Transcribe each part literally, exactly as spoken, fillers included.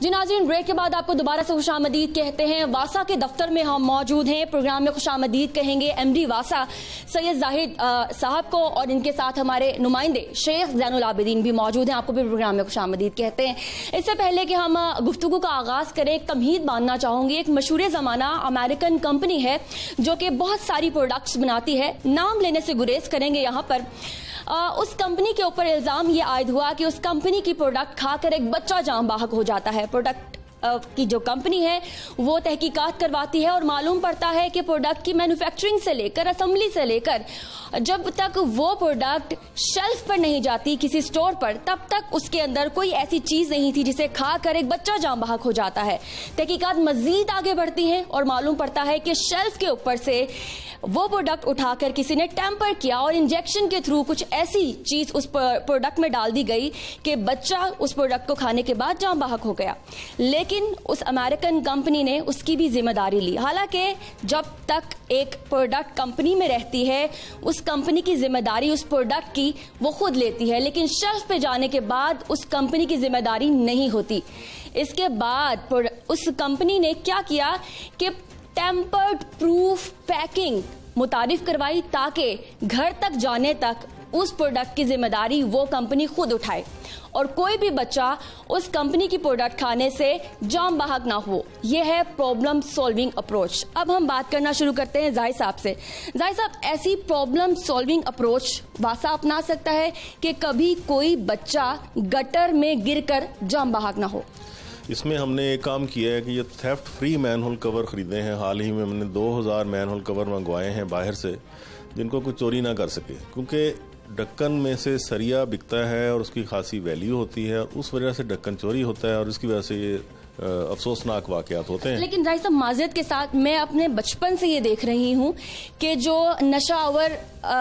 जी नाज़रीन, ब्रेक के बाद आपको दोबारा से खुशामदीद कहते हैं। वासा के दफ्तर में हम मौजूद हैं। प्रोग्राम में खुशामदीद कहेंगे एमडी वासा सैयद जाहिद साहब को, और इनके साथ हमारे नुमाइंदे शेख ज़ैनुल आबिदीन भी मौजूद हैं। आपको भी प्रोग्राम में खुशामदीद कहते हैं। इससे पहले कि हम गुफ्तगू का आगाज करें, एक तमहीद बांधना चाहूंगी। एक मशहूर ज़माना अमेरिकन कंपनी है जो कि बहुत सारी प्रोडक्ट्स बनाती है, नाम लेने से गुरेज करेंगे यहाँ पर। आ, उस कंपनी के ऊपर इल्जाम ये आयद हुआ कि उस कंपनी की प्रोडक्ट खाकर एक बच्चा जान बाहक हो जाता है। प्रोडक्ट की जो कंपनी है वो तहकीकात करवाती है और मालूम पड़ता है कि प्रोडक्ट की मैन्युफैक्चरिंग से लेकर असेंबली से लेकर जब तक वो प्रोडक्ट शेल्फ पर नहीं जाती किसी स्टोर पर, तब तक उसके अंदर कोई ऐसी चीज नहीं थी जिसे खाकर एक बच्चा जान बाहक हो जाता है। तहकीकात मजीद आगे बढ़ती हैं और मालूम पड़ता है कि शेल्फ के ऊपर से वो प्रोडक्ट उठाकर किसी ने टेम्पर किया और इंजेक्शन के थ्रू कुछ ऐसी चीज उस प्रोडक्ट में डाल दी गई कि बच्चा उस प्रोडक्ट को खाने के बाद जान बाहक हो गया। लेकिन उस अमेरिकन कंपनी ने उसकी भी जिम्मेदारी ली। हालांकि जब तक एक प्रोडक्ट कंपनी में रहती है, उस कंपनी की जिम्मेदारी उस प्रोडक्ट की वो खुद लेती है, लेकिन शेल्फ पे जाने के बाद उस कंपनी की जिम्मेदारी नहीं होती। इसके बाद उस कंपनी ने क्या किया कि टेम्पर्ड प्रूफ पैकिंग मुतारिफ करवाई ताकि घर तक जाने तक उस प्रोडक्ट की जिम्मेदारी वो कंपनी खुद उठाए और कोई भी बच्चा उस कंपनी की प्रोडक्ट खाने से जान बाहक ना हो। यह है प्रॉब्लम सॉल्विंग अप्रोच। अब हम बात करना शुरू करते हैं जाहिद साहब से। जाहिद साहब, ऐसी प्रॉब्लम सॉल्विंग अप्रोच वासा अपना सकता है कि कभी कोई बच्चा गटर में गिरकर जान बाहक ना हो? इसमें हमने एक काम किया है कि ये थेफ्ट फ्री मैनहोल कवर खरीदे हैं। हाल ही में हमने दो हज़ार मैनहोल कवर मंगवाए हैं बाहर से, जिनको कोई चोरी ना कर सके, क्योंकि ढक्कन में से सरिया बिकता है और उसकी खासी वैल्यू होती है और उस वजह से ढक्कन चोरी होता है और इसकी वजह से ये अफसोसनाक वाकयात होते हैं। लेकिन जाहिद साहब, माज़रत के साथ मैं अपने बचपन से ये देख रही हूँ कि जो नशावर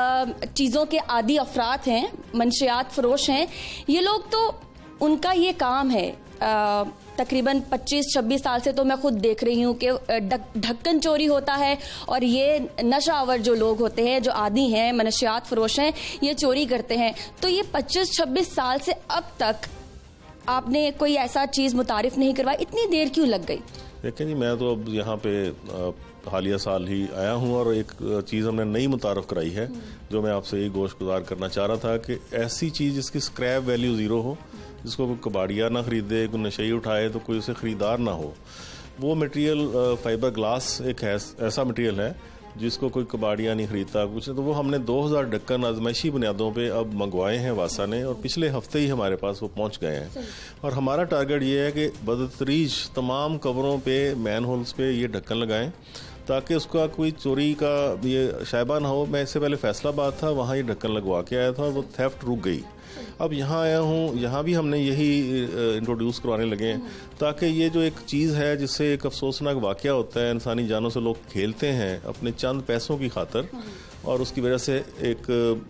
चीज़ों के आदी अफराद हैं, मंशियात फरोश हैं, ये लोग तो उनका ये काम है। आ, तकरीबन पच्चीस छब्बीस साल से तो मैं खुद देख रही हूँ कि ढक्कन चोरी होता है और ये नशावर जो लोग होते हैं, जो आदी हैं, मनशियात फरोश हैं, ये चोरी करते हैं। तो ये पच्चीस छब्बीस साल से अब तक आपने कोई ऐसा चीज़ मुतारिफ नहीं करवाई, इतनी देर क्यों लग गई? देखें जी, मैं तो अब यहाँ पे हालिया साल ही आया हूँ और एक चीज़ हमने नई मुतारफ कराई है जो मैं आपसे यही गोश गुजार करना चाह रहा था कि ऐसी चीज़ जिसकी स्क्रैप वैल्यू ज़ीरो हो, जिसको कोई कबाड़िया ना खरीदे, कोई नशई उठाए तो कोई उसे ख़रीदार ना हो। वो मटेरियल फाइबर ग्लास एक ऐसा मटेरियल है जिसको कोई कबाड़िया नहीं खरीदता कुछ। तो वो हमने दो हज़ार ढक्कन आजमाइशी बुनियादों पे अब मंगवाए हैं वासा ने, और पिछले हफ्ते ही हमारे पास वो पहुंच गए हैं। और हमारा टारगेट ये है कि बदतरीज तमाम कवरों पे, मैन होल्स पे ये ढक्कन लगाएं ताकि उसका कोई चोरी का ये शायबा ना हो। मैं इससे पहले फैसलाबाद था, वहाँ ये ढक्कन लगवा के आया था और वो थेफ्ट रुक गई। अब यहाँ आया हूँ, यहाँ भी हमने यही इंट्रोड्यूस करवाने लगे हैं ताकि ये जो एक चीज़ है जिससे एक अफसोसनाक वाक़या होता है, इंसानी जानों से लोग खेलते हैं अपने चंद पैसों की खातर और उसकी वजह से एक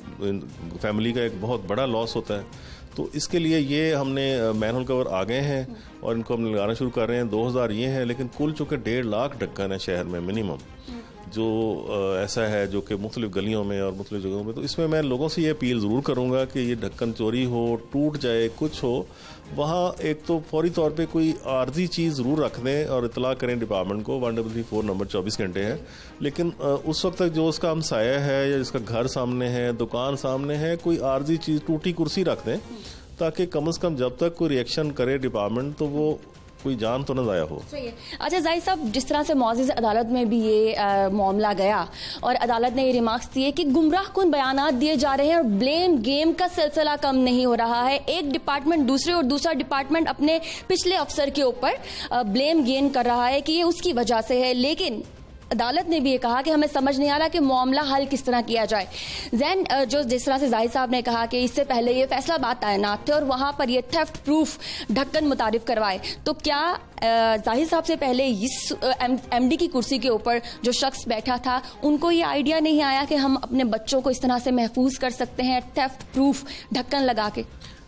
फैमिली का एक बहुत बड़ा लॉस होता है। तो इसके लिए ये हमने मैनहोल कवर आ गए हैं और इनको हम लगाना शुरू कर रहे हैं। दो हज़ार ये हैं, लेकिन कुल चूँकि डेढ़ लाख ढक्कन है शहर में मिनिमम जो आ, ऐसा है जो कि मुख्तलिफ गलियों में और मुख्तलिफ जगहों में। तो इसमें मैं लोगों से ये अपील ज़रूर करूँगा कि ये ढक्कन चोरी हो, टूट जाए, कुछ हो, वहाँ एक तो फौरी तौर पे कोई आर्जी चीज़ ज़रूर रख दें और इतला करें डिपार्टमेंट को। One double three four number चौबीस घंटे है। लेकिन आ, उस वक्त तक जो उसका हमसाया है या जिसका घर सामने है, दुकान सामने है, कोई आर्जी चीज़, टूटी कुर्सी रख दें ताकि कम से कम जब तक कोई रिएक्शन करे डिपार्टमेंट तो वो कोई जान तो न ज़ाया हो। सही है। अच्छा जाहिद साहब, जिस तरह से मौजूद अदालत में भी ये आ, मामला गया और अदालत ने ये रिमार्क्स दिए कि गुमराह कुन बयानात दिए जा रहे हैं और ब्लेम गेम का सिलसिला कम नहीं हो रहा है। एक डिपार्टमेंट दूसरे और दूसरा डिपार्टमेंट अपने पिछले अफसर के ऊपर ब्लेम गेन कर रहा है कि ये उसकी वजह से है। लेकिन अदालत ने भी ये कहा कि हमें समझ नहीं आ रहा कि मामला हल किस तरह किया जाए। जैन जो जिस तरह से जाहिद साहब ने कहा कि इससे पहले ये फैसलाबाद तैनात थे और वहां पर ये थेफ्ट प्रूफ ढक्कन मुतारिफ करवाए, तो क्या जाहिद साहब से पहले इस एमडी की कुर्सी के ऊपर जो शख्स बैठा था उनको ये आइडिया नहीं आया कि हम अपने बच्चों को इस तरह से महफूज कर सकते हैं थेफ्ट प्रूफ ढक्कन लगा के?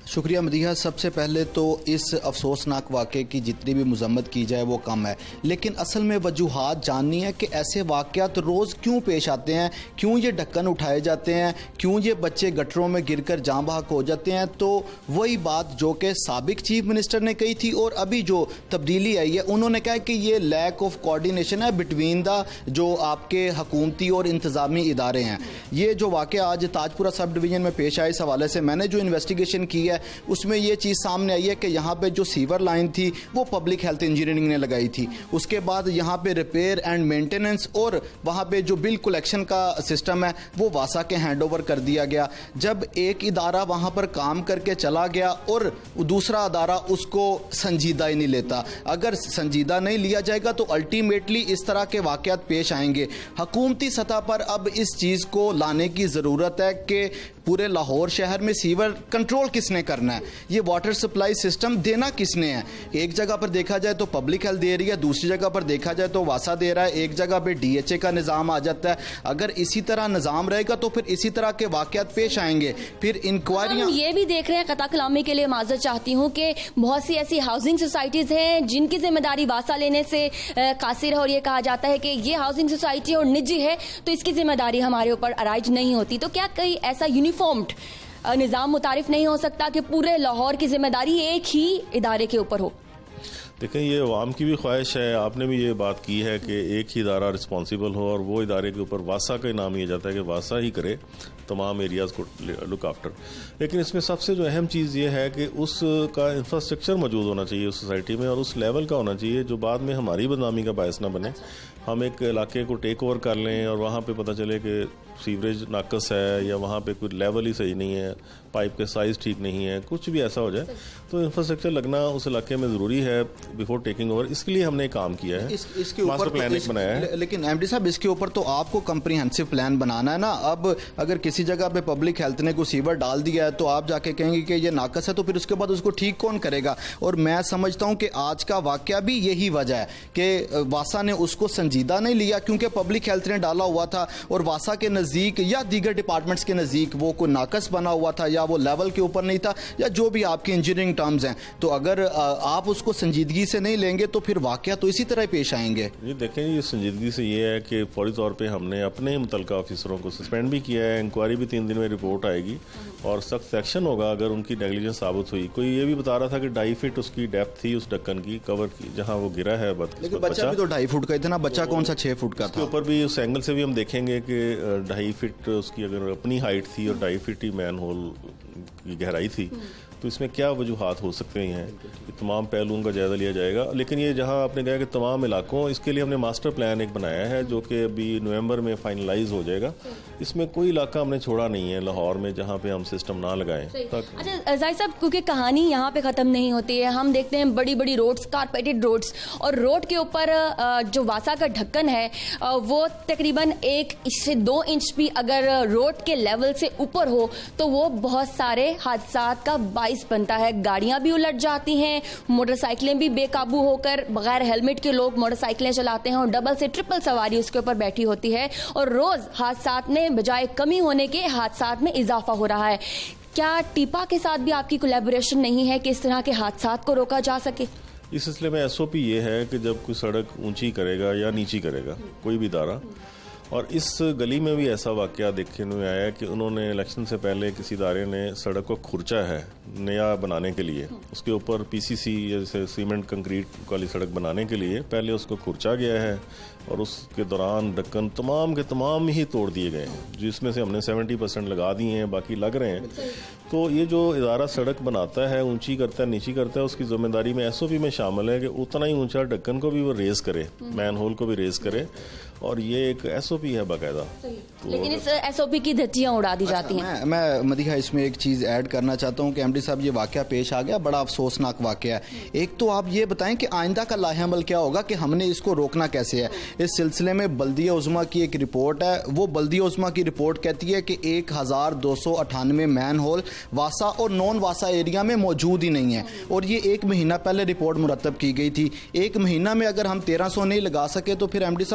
शुक्रिया मदीहा। सबसे पहले तो इस अफसोसनाक वाक़े की जितनी भी मजम्मत की जाए वो कम है, लेकिन असल में वजूहात जाननी है कि ऐसे वाक़यात रोज़ क्यों पेश आते हैं, क्यों ये ढक्कन उठाए जाते हैं, क्यों ये बच्चे गटरों में गिरकर जाँ बहक हो जाते हैं। तो वही बात जो कि साबिक चीफ मिनिस्टर ने कही थी और अभी जो तब्दीली आई है, उन्होंने कहा कि ये लैक ऑफ कोऑर्डिनेशन है बिटवीन द जो आपके हुकूमती और इंतज़ामी इदारे हैं। ये जो वाक़या आज ताजपुरा सब डिवीज़न में पेश आया, इस हवाले से मैंने जो इन्वेस्टिगेशन की है उसमें यह चीज़ सामने आई है कि यहाँ पे जो सीवर लाइन थी वो पब्लिक हेल्थ इंजीनियरिंग ने लगाई थी। उसके बाद यहाँ पे रिपेयर एंड मेंटेनेंस और वहाँ पे जो बिल कलेक्शन का सिस्टम है वो वासा के हैंडओवर कर दिया गया। जब एक इदारा वहाँ पर काम करके चला गया और दूसरा अदारा उसको संजीदा ही नहीं लेता, अगर संजीदा नहीं लिया जाएगा तो अल्टीमेटली इस तरह के वाक़यात पेश आएंगे। हुकूमती सतह पर अब इस चीज़ को लाने की ज़रूरत है कि पूरे लाहौर शहर में सीवर कंट्रोल किसने करना है, ये वाटर सप्लाई सिस्टम देना किसने है। एक जगह पर देखा जाए तो पब्लिक हेल्थ दे रही है, दूसरी जगह पर देखा जाए तो वासा दे रहा है, एक जगह पे डीएचए का निज़ाम आ जाता है। अगर इसी तरह निज़ाम रहेगा तो फिर इसी तरह के वाक़यात पेश आएंगे। फिर इंक्वायरियाँ ये भी देख रहे हैं, कता कलामी के लिए माजरत चाहती हूँ कि बहुत सी ऐसी हाउसिंग सोसाइटीज़ हैं जिनकी जिम्मेदारी वासा लेने से कासिर है और ये कहा जाता है कि ये हाउसिंग सोसाइटी और निजी है तो इसकी जिम्मेदारी हमारे ऊपर अराइज नहीं होती। तो क्या कहीं ऐसा यूनिफॉर्म्ड निज़ाम मुतारिफ नहीं हो सकता कि पूरे लाहौर की जिम्मेदारी एक ही इदारे के ऊपर हो? देखें, ये अवाम की भी ख्वाहिश है, आपने भी ये बात की है कि एक ही इदारा रिस्पॉन्सिबल हो और वो इदारे के ऊपर वासा का नाम लिया जाता है कि वासा ही करे तमाम एरियाज़ को लुक आफ्टर। लेकिन इसमें सबसे जो अहम चीज़ ये है कि उसका इंफ्रास्ट्रक्चर मौजूद होना चाहिए उस सोसाइटी में और उस लेवल का होना चाहिए जो बाद में हमारी बदनामी का बायस ना बने। हम एक इलाके को टेक ओवर कर लें और वहाँ पे पता चले कि सीवरेज नाकस है या वहाँ पे कोई लेवल ही सही नहीं है, पाइप के साइज़ ठीक नहीं है, कुछ भी ऐसा हो जाए तो इंफ्रास्ट्रक्चर लगना उस इलाके में ज़रूरी है बिफोर टेकिंग ओवर। इसके लिए हमने काम किया है, इस, इसके ऊपर प्लान तो एक बनाया है। लेकिन एमडी साहब, इसके ऊपर तो आपको कम्प्रीहेंसिव प्लान बनाना है ना। अब अगर किसी जगह पे पब्लिक हेल्थ ने कोई सीवर डाल दिया है तो आप जाके कहेंगे कि ये नाकस है, तो फिर उसके बाद उसको ठीक कौन करेगा? और मैं समझता हूँ कि आज का वाकया भी यही वजह है कि वासा ने उसको संजीदा नहीं लिया क्योंकि पब्लिक हेल्थ ने डाला हुआ था और वासा के नज़दीक या दीगर डिपार्टमेंट्स के नज़दीक वो कोई नाकस बना हुआ था या वो लेवल के ऊपर नहीं था या जो भी आपकी इंजीनियरिंग टर्म्स हैं। तो अगर आप उसको संजीदगी से नहीं लेंगे तो फिर वाकया तो इसी तरह पेश आएंगे। ये देखें, ये संजीदगी से ये है कि फौरी तौर पे हमने अपने मुतल्लिका ऑफिसरों को सस्पेंड भी किया है, इंक्वायरी भी तीन दिन में रिपोर्ट आएगी और सख्त एक्शन होगा अगर उनकी नेग्लिजेंस साबित हुई। कोई ये भी बता रहा था कि ढाई फीट उसकी डेप्थ थी उस ढक्कन की कवर की जहाँ वो गिरा है। लेकिन बच्चा भी तो ढाई फुट का इतना, बच्चा कौन सा छह फुट का था? ऊपर भी उस एंगल से भी हम देखेंगे कि ढाई फीट उसकी अगर अपनी हाइट थी और ढाई फीट ही मैन होल की गहराई थी तो इसमें क्या वजूहात हो सकते हैं, तमाम पहलुओं का जायजा लिया जाएगा। लेकिन ये जहां आपने कहा कि तमाम इलाकों, इसके लिए हमने मास्टर प्लान एक बनाया है जो कि अभी नवंबर में फाइनलाइज हो जाएगा। इसमें कोई इलाका हमने छोड़ा नहीं है लाहौर में जहां पे हम सिस्टम ना लगाएं। अच्छा जाहिर साहब, क्योंकि कहानी यहाँ पे ख़त्म नहीं होती है, हम देखते हैं बड़ी बड़ी रोड्स, कारपेटेड रोड्स, और रोड के ऊपर जो वासा का ढक्कन है वो तकरीबन एक से दो इंच भी अगर रोड के लेवल से ऊपर हो तो वो बहुत सारे हादसात का बाइस बनता है। गाड़ियां भी उलट जाती हैं, मोटरसाइकिलें भी बेकाबू होकर बगैर हेलमेट के लोग मोटरसाइकिलें चलाते हैं और डबल से ट्रिपल सवारी उसके ऊपर बैठी होती है और रोज हादसात में बजाय कमी होने के हादसात में इजाफा हो रहा है। क्या टीपा के साथ भी आपकी कोलैबोरेशन नहीं है कि इस तरह के हादसात को रोका जा सके? इस सिलसिले में एसओपी ये है कि जब कोई सड़क ऊंची करेगा या नीची करेगा कोई भी इदारा, और इस गली में भी ऐसा वाकया देखने में आया कि उन्होंने इलेक्शन से पहले किसी इदारे ने सड़क को खुरचा है नया बनाने के लिए, उसके ऊपर पीसीसी जैसे सीमेंट कंक्रीट वाली सड़क बनाने के लिए पहले उसको खुरचा गया है और उसके दौरान ढक्कन तमाम के तमाम ही तोड़ दिए गए हैं, जिसमें से हमने सत्तर परसेंट लगा दिए हैं, बाकी लग रहे हैं। तो ये जो इदारा सड़क बनाता है, ऊंची करता है, नीची करता है, उसकी जिम्मेदारी में एसओपी में शामिल है कि उतना ही ऊंचा ढक्कन को भी वो रेज करे, मैन होल को भी रेज करे, और ये एक एसओपी है बाकायदा। तो लेकिन इस एसओपी की धज्जियां उड़ा दी जाती हैं। मैं, मैं मदीहा इसमें एक चीज़ ऐड करना चाहता हूँ कि एमडी साहब ये वाकया पेश आ गया, बड़ा अफसोसनाक वाकया है। एक तो आप ये बताएं कि आइंदा का लाहेअमल क्या होगा, कि हमने इसको रोकना कैसे है। इस सिलसिले में बल्दिया उज़्मा की एक रिपोर्ट है, वो बल्दिया उज़्मा की रिपोर्ट कहती है कि एक हज़ार दो सौ अठानवे मैन होल वासा और नॉन वासा एरिया में मौजूद ही नहीं है, और ये एक महीना पहले रिपोर्ट मुरतब की गई थी। एक महीना में अगर हम तेरह सौ नहीं लगा सके तो फिर एमडी साहब परफॉर्मेंस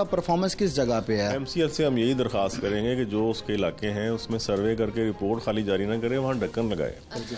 प्रेफरेंस किस जगह पे है? एमसीएल से हम यही दरख्वास्त करेंगे कि जो उसके इलाके हैं उसमें सर्वे करके रिपोर्ट खाली जारी ना करे, वहाँ ढक्कन लगाए।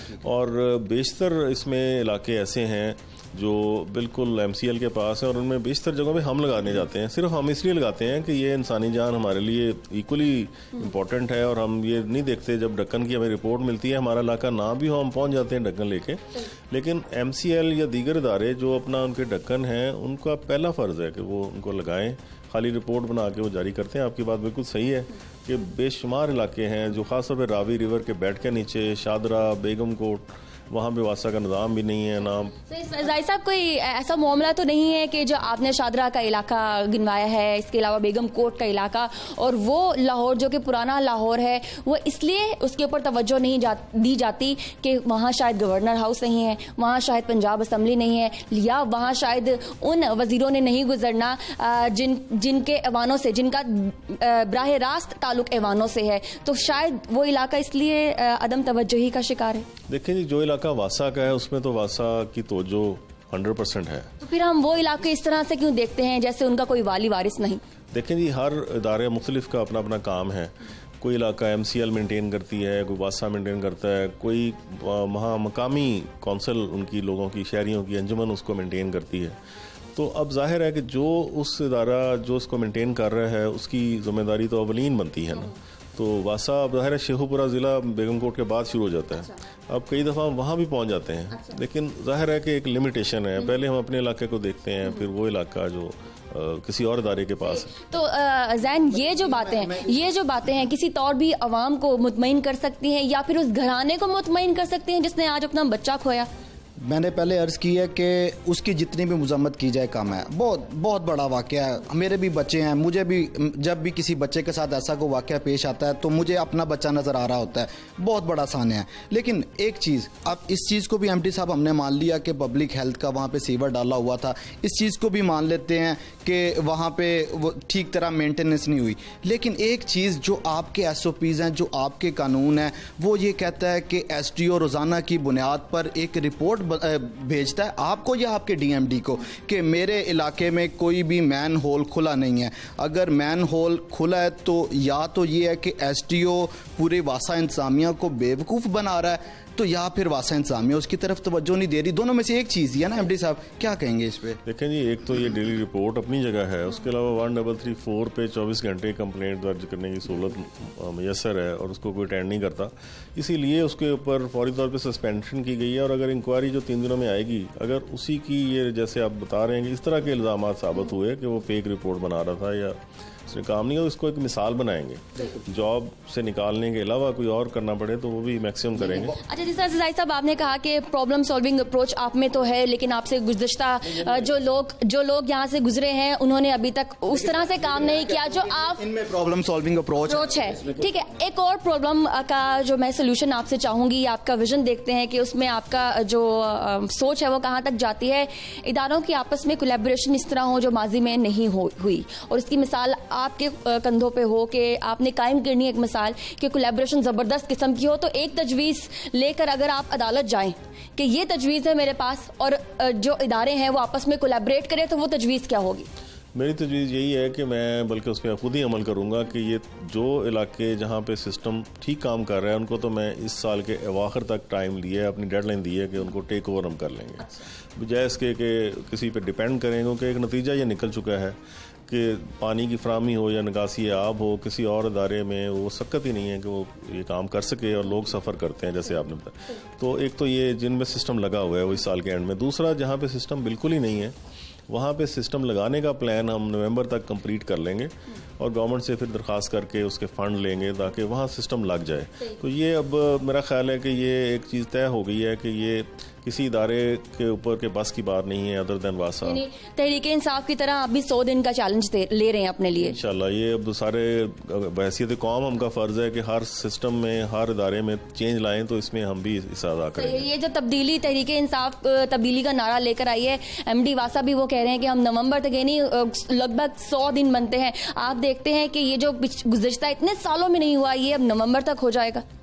और बेशतर इसमें इलाके ऐसे हैं जो बिल्कुल एमसीएल के पास है और उनमें बेशतर जगहों पे हम लगाने जाते हैं। सिर्फ हम इसलिए लगाते हैं कि ये इंसानी जान हमारे लिए इक्वली इम्पॉर्टेंट है और हम ये नहीं देखते जब ढक्कन की हमें रिपोर्ट मिलती है, हमारा इलाका ना भी हो हम पहुंच जाते हैं ढक्कन लेके। लेकिन एमसीएल या दीगर इदारे जो अपना उनके ढक्कन हैं उनका पहला फ़र्ज़ है कि वो उनको लगाएं, खाली रिपोर्ट बना के वो जारी करते हैं। आपकी बात बिल्कुल सही है कि बेशुमार इलाके हैं जो ख़ासतौर पर रावी रिवर के बेड के नीचे, शादरा, बेगम कोट, वहाँ पे वासा का निज़ाम भी नहीं है नाम। जाहिर साहब कोई ऐसा मामला तो नहीं है कि जो आपने शादरा का इलाका गिनवाया है, इसके अलावा बेगम कोट का इलाका और वो लाहौर जो कि पुराना लाहौर है, वो इसलिए उसके ऊपर तवज्जो नहीं जा, दी जाती कि वहाँ शायद गवर्नर हाउस नहीं है, वहाँ शायद पंजाब असम्बली नहीं है, या वहाँ शायद उन वजीरों ने नहीं गुजरना जिन जिनके ऐवानों से, जिनका बराह रास्त ताल्लुक ऐवानों से है, तो शायद वो इलाका इसलिए अदम तवज्जोही का शिकार है। देखिए जी, जो इलाका वासा का है उसमें तो वासा की तवज्जो हंड्रेड परसेंट है, तो फिर हम वो इलाके इस तरह से क्यों देखते हैं जैसे उनका कोई वाली वारिस नहीं? देखें जी, हर इदारे मुख्तलिफ का अपना अपना काम है। कोई इलाका एमसीएल मेंटेन करती है, कोई वासा मेंटेन करता है, कोई वहाँ मकामी कौंसिल उनकी लोगों की, शहरियों की अंजुमन उसको मेंटेन करती है। तो अब जाहिर है कि जो उस इदारा जो उसको मेंटेन कर रहा है उसकी जिम्मेदारी तो अवलीन बनती है ना। तो वासा अब जाहिर है शेखुपुरा ज़िला बेगम कोट के बाद शुरू हो जाता है। अच्छा। अब कई दफ़ा हम वहाँ भी पहुँच जाते हैं। अच्छा। लेकिन जाहिर है कि एक लिमिटेशन है, पहले हम अपने इलाके को देखते हैं, फिर वो इलाका जो आ, किसी और इदारे के पास है। तो जैन, ये जो बातें हैं ये जो बातें हैं किसी तौर भी अवाम को मुतमईन कर सकती हैं या फिर उस घराने को मुतमईन कर सकती हैं जिसने आज अपना बच्चा खोया? मैंने पहले अर्ज़ की है कि उसकी जितनी भी मजम्मत की जाए कम है। बहुत बहुत बड़ा वाक़या है, मेरे भी बच्चे हैं, मुझे भी जब भी किसी बच्चे के साथ ऐसा कोई वाक़या पेश आता है तो मुझे अपना बच्चा नज़र आ रहा होता है। बहुत बड़ा सान्या है। लेकिन एक चीज़, अब इस चीज़ को भी एमटी साहब हमने मान लिया कि पब्लिक हेल्थ का वहाँ पे सीवर डाला हुआ था, इस चीज़ को भी मान लेते हैं कि वहाँ पे वो ठीक तरह मेंटेनेंस नहीं हुई। लेकिन एक चीज़ जो आपके एस ओ पीज़ हैं, जो आपके कानून हैं, वो ये कहता है कि एस डी ओ रोज़ाना की बुनियाद पर एक रिपोर्ट भेजता है आपको या आपके डीएमडी को कि मेरे इलाके में कोई भी मैन होल खुला नहीं है। अगर मैन होल खुला है तो या तो ये है कि एसडीओ पूरे वासा इंतजामिया को बेवकूफ़ बना रहा है, तो या फिर वासा इंतजामिया उसकी तरफ तवज्जो नहीं दे रही। दोनों में से एक चीज़ है ना एमडी साहब, क्या कहेंगे इस पे? देखें जी, एक तो ये डेली रिपोर्ट अपनी जगह है, उसके अलावा वन डबल थ्री फोर पे चौबीस घंटे कंप्लेंट दर्ज करने की सहूलत मैसर है और उसको कोई अटेंड नहीं करता, इसीलिए उसके ऊपर फौरी तौर पे सस्पेंशन की गई है। और अगर इंक्वायरी जो तीन दिनों में आएगी, अगर उसी की ये जैसे आप बता रहे हैं कि इस तरह के इल्ज़ाम साबित हुए कि वो फेक रिपोर्ट बना रहा था या उसने काम नहीं किया, उसको एक मिसाल बनाएंगे। जॉब से निकालने के अलावा कोई और करना पड़े तो वो भी मैक्सिमम करेंगे। अच्छा, जिस तरह से जाहिद साहब आपने कहा कि प्रॉब्लम सॉल्विंग अप्रोच आप में तो है, लेकिन आपसे गुज़श्ता जो लोग जो लोग यहाँ से गुजरे हैं उन्होंने अभी तक उस तरह से काम नहीं किया जो आप इनमें प्रॉब्लम सॉल्विंग अप्रोच है। ठीक है, एक और प्रॉब्लम का जो मैं सोल्यूशन आपसे चाहूंगी, आपका विजन देखते हैं कि उसमें आपका जो सोच है वो कहाँ तक जाती है। इदारों की आपस में कोलैबोरेशन इस तरह हो जो माजी में नहीं हुई, और इसकी मिसाल आपके कंधों पे हो कि आपने कायम करनी एक मिसाल कि कोलैबोरेशन ज़बरदस्त किस्म की हो। तो एक तजवीज़ लेकर अगर आप अदालत जाएं कि ये तजवीज़ है मेरे पास और जो इदारे हैं वो आपस में कोलैबोरेट करें, तो वो तजवीज़ क्या होगी? मेरी तजवीज़ यही है कि मैं बल्कि उस पर खुद ही अमल करूँगा कि ये जो इलाके जहाँ पे सिस्टम ठीक काम कर रहा है उनको तो मैं इस साल के अवाखिर तक टाइम लिया है, अपनी डेडलाइन दी है कि उनको टेक ओवर हम कर लेंगे। अच्छा। बजाय इसके कि किसी पे डिपेंड करें, क्योंकि एक नतीजा ये निकल चुका है कि पानी की फराहमी हो या निकासी आब हो, किसी और इदारे में वो सकत ही नहीं है कि वो ये काम कर सके और लोग सफ़र करते हैं जैसे आपने बताया। तो एक तो ये जिनमें सिस्टम लगा हुआ है वो इस साल के एंड में, दूसरा जहाँ पे सिस्टम बिल्कुल ही नहीं है वहाँ पे सिस्टम लगाने का प्लान हम नवंबर तक कंप्लीट कर लेंगे और गवर्नमेंट से फिर दरख्वास्त करके उसके फंड लेंगे ताकि वहाँ सिस्टम लग जाए। तो ये अब मेरा ख्याल है कि ये एक चीज़ तय हो गई है कि ये किसी इदारे के ऊपर के बस की बात नहीं है अदर देन वासा। तहरीक इंसाफ की तरह आप भी सौ दिन का चैलेंज ले रहे हैं अपने लिए। इंशाल्लाह ये अब सारे बहसीत कौम हमका फ़र्ज़ है कि हर सिस्टम में हर इदारे में चेंज लाएं, तो इसमें हम भी हिस्सा अदा करेंगे। ये जो तब्दीली तहरीक इंसाफ तब्दीली का नारा लेकर आई है, एम डी वासा भी वो कह रहे हैं कि हम नवंबर तक, यानी लगभग सौ दिन बनते हैं, आप देखते हैं कि ये जो गुज़श्ता इतने सालों में नहीं हुआ ये अब नवंबर तक हो जाएगा।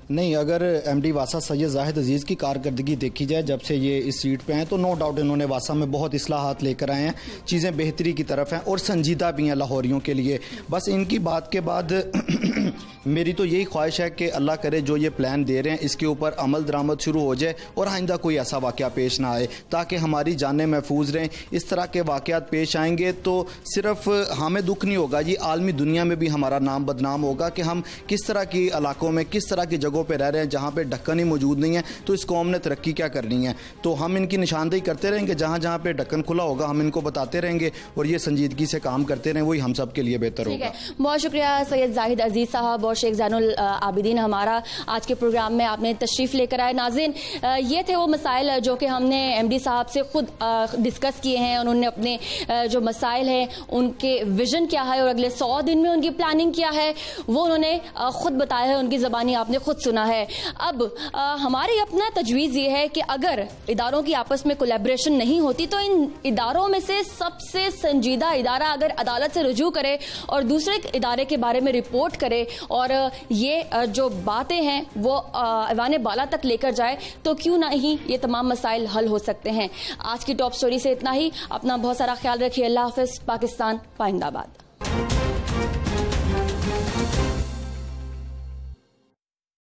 नहीं, अगर एमडी वासा सैयद जाहिद अजीज़ की कारकर्दगी देखी जाए जब से ये इस सीट पे हैं तो नो डाउट इन्होंने वासा में बहुत इस्लाहात लेकर आए हैं, चीज़ें बेहतरी की तरफ हैं और संजीदा भी हैं लाहौरियों के लिए। बस इनकी बात के बाद मेरी तो यही ख्वाहिश है कि अल्लाह करे जो ये प्लान दे रहे हैं इसके ऊपर अमल दरामद शुरू हो जाए और आइंदा कोई ऐसा वाक़या पेश ना आए ताकि हमारी जानें महफूज रहें। इस तरह के वाक़यात पेश आएंगे तो सिर्फ हमें दुख नहीं होगा जी, आलमी दुनिया में भी हमारा नाम बदनाम होगा कि हम किस तरह की इलाकों में किस तरह की जगहों पर रह रहे हैं जहाँ पर ढक्कन ही मौजूद नहीं है, तो इस कौम ने तरक्की क्या करनी है। तो हम इनकी निशानदेही करते रहेंगे, जहाँ जहाँ पर ढक्कन खुला होगा हम इनको बताते रहेंगे और ये संजीदगी से काम करते रहें, वही हम सब के लिए बेहतर होगा। बहुत शुक्रिया सैयद जाहिद अजीज़ साहब और शेख ज़ैनुल आबिदीन, हमारा आज के प्रोग्राम में आपने तशरीफ़ लेकर आए। नाज़रीन, ये थे वो मसाइल जो कि हमने एमडी साहब से खुद डिस्कस किए हैं। उन्होंने अपने जो मसाइल हैं उनके विजन क्या है और अगले सौ दिन में उनकी प्लानिंग क्या है वो उन्होंने खुद बताया है, उनकी ज़बानी आपने खुद सुना है। अब हमारी अपना तजवीज़ ये है कि अगर इदारों की आपस में कोलैबोरेशन नहीं होती तो इन इदारों में से सबसे संजीदा इदारा अगर अदालत से रुजू करे और दूसरे इदारे के बारे में रिपोर्ट करे और ये जो बातें हैं वो ऐवान बाला तक लेकर जाए तो क्यों ना ही ये तमाम मसाइल हल हो सकते हैं। आज की टॉप स्टोरी से इतना ही। अपना बहुत सारा ख्याल रखिए। अल्लाह हाफ़िज़। पाकिस्तान पाइंदाबाद।